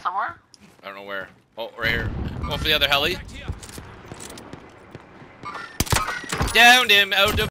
somewhere? I don't know where. Oh, right here. Going for the other heli. Downed him out of